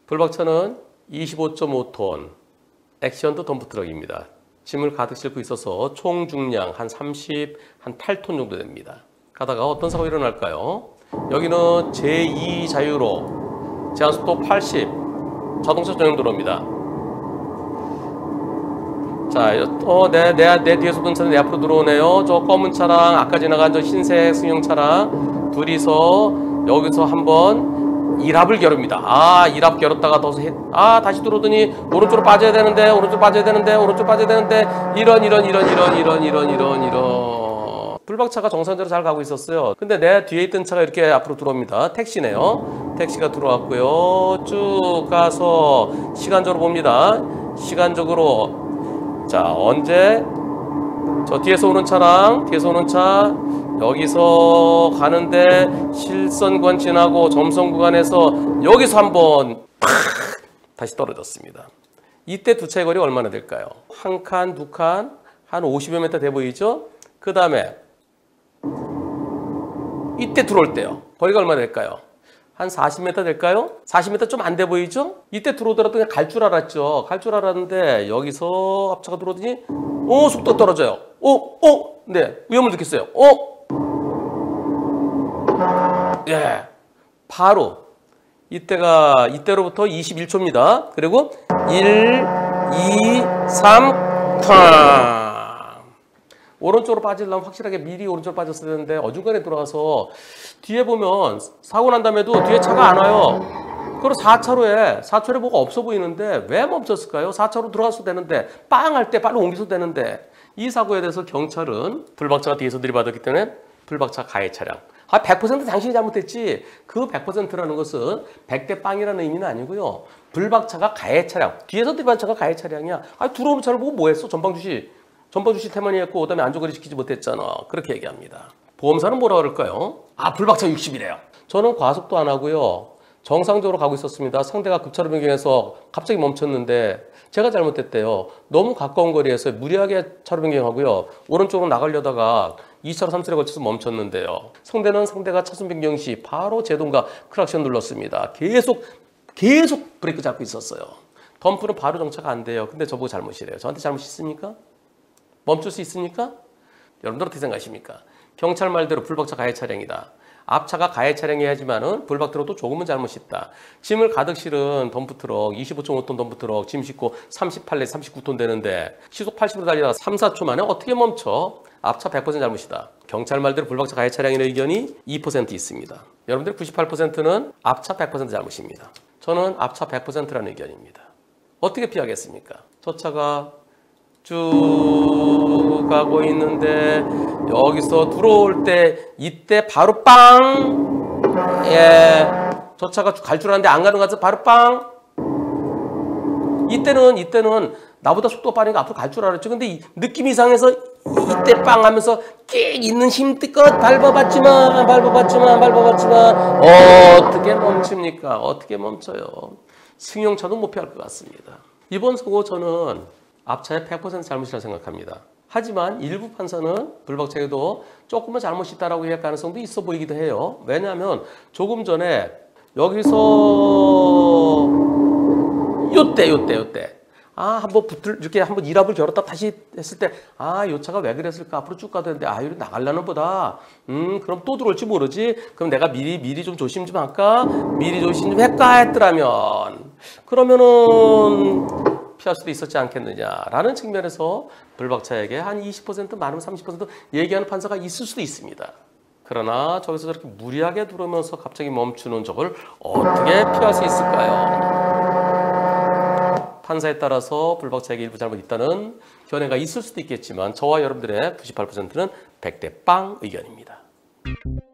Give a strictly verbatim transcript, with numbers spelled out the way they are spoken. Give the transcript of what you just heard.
불박차는 이십오 점 오 톤 액션도 덤프트럭입니다. 짐을 가득 싣고 있어서 총 중량 한 삼십, 한 팔 톤 정도 됩니다. 가다가 어떤 사고가 일어날까요? 여기는 제이 자유로 제한속도 팔십 자동차 전용 도로입니다. 자, 어, 내, 내, 내 뒤에서 오던 차는 내 앞으로 들어오네요. 저 검은 차랑 아까 지나간 저 흰색 승용 차랑 둘이서 여기서 한번 일합을 겨룹니다. 아, 일합 겨뤘다가 더 해, 아, 다시 들어오더니 오른쪽으로 빠져야 되는데, 오른쪽 빠져야 되는데, 오른쪽 빠져야 되는데, 이런, 이런, 이런, 이런, 이런, 이런, 이런, 이런. 불박차가 정상적으로 잘 가고 있었어요. 근데 내 뒤에 있던 차가 이렇게 앞으로 들어옵니다. 택시네요. 택시가 들어왔고요. 쭉 가서 시간적으로 봅니다. 시간적으로. 자, 언제 저 뒤에서 오는 차랑 뒤에서 오는 차 여기서 가는데 실선구간 지나고 점선 구간에서 여기서 한번 팍 다시 떨어졌습니다. 이때 두 차의 거리 얼마나 될까요? 한 칸, 두 칸, 한 오십여 미터 돼 보이죠? 그 다음에 이때 들어올 때요. 거리가 얼마나 될까요? 한 사십 미터 될까요? 사십 미터 좀 안 돼 보이죠? 이때 들어오더라도 그냥 갈 줄 알았죠. 갈 줄 알았는데 여기서 앞차가 들어오더니 어 속도 떨어져요. 어? 어? 네. 위험을 느꼈어요. 어? 예. 바로 이때가 이때로부터 이십일 초입니다. 그리고 일, 이, 삼, 탕. 오른쪽으로 빠지려면 확실하게 미리 오른쪽으로 빠졌어야 되는데 어중간에 돌아가서 뒤에 보면 사고 난 다음에도 뒤에 차가 안 와요. 그리고 사 차로에 사 차로에 뭐가 없어 보이는데 왜 멈췄을까요? 사 차로 들어갔어도 되는데 빵 할 때 빨리 옮겨서 되는데 이 사고에 대해서 경찰은 불박차가 뒤에서 들이받았기 때문에 불박차 가해 차량. 아, 백 퍼센트 당신이 잘못했지. 그 백 퍼센트라는 것은 백 대 빵이라는 의미는 아니고요. 불박차가 가해 차량. 뒤에서 들이받은 차가 가해 차량이야. 아, 들어오는 차를 보고 뭐 했어? 전방 주시. 전방 주시 태만히 했고 그다음에 안전거리 지키지 못했잖아. 그렇게 얘기합니다. 보험사는 뭐라 그럴까요? 아, 불박차 육십이래요. 저는 과속도 안 하고요. 정상적으로 가고 있었습니다. 상대가 급차로 변경해서 갑자기 멈췄는데 제가 잘못했대요. 너무 가까운 거리에서 무리하게 차로 변경하고요. 오른쪽으로 나가려다가 이 차로 삼 차로에 걸쳐서 멈췄는데요. 상대는 상대가 차선 변경 시 바로 제동과 크락션 눌렀습니다. 계속 계속 브레이크 잡고 있었어요. 덤프는 바로 정차가 안 돼요. 근데 저보고 잘못이래요. 저한테 잘못 있습니까? 멈출 수 있습니까? 여러분들 어떻게 생각하십니까? 경찰 말대로 불박차 가해 차량이다. 앞차가 가해 차량이야지만은 불박트럭도 조금은 잘못이 있다. 짐을 가득 실은 덤프트럭, 이십오 점 오 톤 덤프트럭, 짐 싣고 삼십팔 내 삼십구 톤 되는데 시속 팔십으로 달리다가 삼, 사 초 만에 어떻게 멈춰? 앞차 백 퍼센트 잘못이다. 경찰 말대로 불박차 가해 차량의 의견이 이 퍼센트 있습니다. 여러분들 구십팔 퍼센트는 앞차 백 퍼센트 잘못입니다. 저는 앞차 백 퍼센트라는 의견입니다. 어떻게 피하겠습니까? 저 차가 쭉 가고 있는데 여기서 들어올 때 이때 바로 빵! 예, 저 차가 갈 줄 알았는데 안 가는 것 같아서 바로 빵! 이때는 이때는 나보다 속도가 빠르니까 앞으로 갈 줄 알았죠. 근데 이, 느낌 이상해서 이때 빵 하면서 끼 있는 힘껏 밟아봤지만 밟아봤지만 밟아봤지만 어떻게 멈춥니까? 어떻게 멈춰요? 승용차도 못 피할 것 같습니다. 이번 사고 저는 앞차의 백 퍼센트 잘못이라고 생각합니다. 하지만 일부 판사는 불박차에도 조금은 잘못이 있다라고 얘기할 가능성도 있어 보이기도 해요. 왜냐하면 조금 전에 여기서 요때 요때 요때 아 한번 붙을 이렇게 한번 일합을 겨뤘다 다시 했을 때 아 요 차가 왜 그랬을까 앞으로 쭉 가던데 아 이리 나가려는 보다 음 그럼 또 들어올지 모르지 그럼 내가 미리 미리 좀 조심 좀 할까 미리 조심 좀 할까 했더라면 그러면은 피할 수도 있었지 않겠느냐라는 측면에서 불박차에게 한 이십 퍼센트 많으면 삼십 퍼센트 얘기하는 판사가 있을 수도 있습니다. 그러나 저기서 저렇게 무리하게 들어오면서 갑자기 멈추는 적을 어떻게 피할 수 있을까요? 판사에 따라서 불박차에게 일부 잘못 있다는 견해가 있을 수도 있겠지만 저와 여러분들의 구십팔 퍼센트는 백 대 빵 의견입니다.